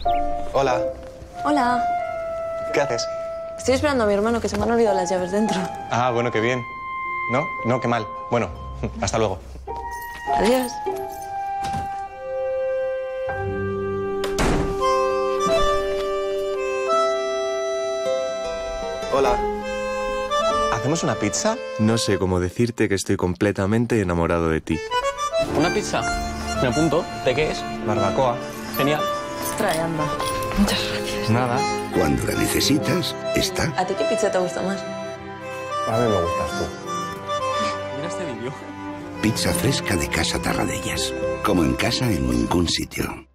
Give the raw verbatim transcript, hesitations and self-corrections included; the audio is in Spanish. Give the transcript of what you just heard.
Hola. Hola. ¿Qué haces? Estoy esperando a mi hermano, que se me han olvidado las llaves dentro. Ah, bueno, qué bien. ¿No? No, qué mal. Bueno, hasta luego. Adiós. Hola. ¿Hacemos una pizza? No sé cómo decirte que estoy completamente enamorado de ti. ¿Una pizza? Me apunto. ¿De qué es? Barbacoa. Genial. Trae, anda. Muchas gracias. Nada. Cuando la necesitas, está. ¿A ti qué pizza te gusta más? A mí me gustas tú. Mira este vídeo. Pizza fresca de Casa Tarradellas. Como en casa en ningún sitio.